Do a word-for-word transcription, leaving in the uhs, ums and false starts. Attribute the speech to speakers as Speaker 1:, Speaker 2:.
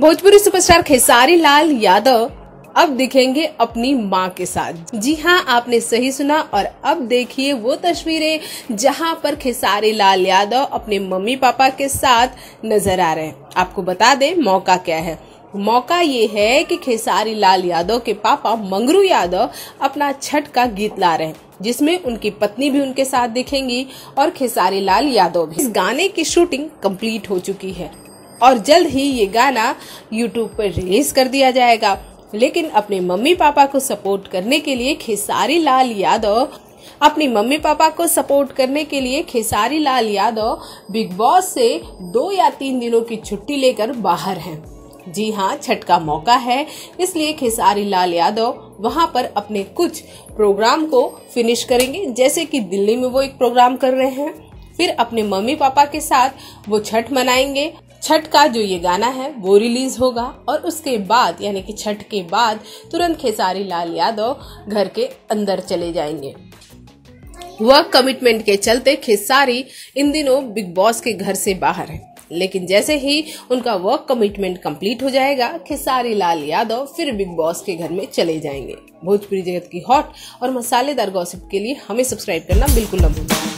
Speaker 1: Bhojpuri superstar Khesari Lal Yadav अब दिखेंगे अपनी मां के साथ। जी हां, आपने सही सुना। और अब देखिए वो तस्वीरें जहां पर खेसारी लाल यादव अपने मम्मी पापा के साथ नजर आ रहे हैं। आपको बता दें मौका क्या है। मौका ये है कि खेसारी लाल यादव के पापा मंगरू यादव अपना छठ का गीत ला रहे हैं, जिसमें उनकी पत्नी भी उनके साथ दिखेंगी और खेसारी लाल यादव भी। इस गाने की शूटिंग कंप्लीट हो चुकी है और जल्द ही ये गाना यूट्यूब पर रिलीज कर दिया जाएगा। लेकिन अपने मम्मी पापा को सपोर्ट करने के लिए खेसारी लाल यादव अपनी मम्मी पापा को सपोर्ट करने के लिए खेसारी लाल यादव बिग बॉस से दो या तीन दिनों की छुट्टी लेकर बाहर हैं। जी हाँ, छठ का मौका है, इसलिए खेसारी लाल यादव वहां पर अपने कुछ प्रोग्राम को फिनिश करेंगे। जैसे कि दिल्ली में वो एक प्रोग्राम कर रहे हैं, फिर अपने मम्मी पापा के साथ वो छठ मनाएंगे। छठ का जो ये गाना है वो रिलीज होगा और उसके बाद यानी कि छठ के बाद तुरंत खेसारी लाल यादव घर के अंदर चले जाएंगे। वर्क कमिटमेंट के चलते खेसारी इन दिनों बिग बॉस के घर से बाहर है, लेकिन जैसे ही उनका वर्क कमिटमेंट कंप्लीट हो जाएगा, खेसारी लाल यादव फिर बिग बॉस के घर में चले जाएंगे। भोजपुरी जगत की हॉट और मसालेदार गॉसिप के लिए हमें सब्सक्राइब करना बिल्कुल न भूलें।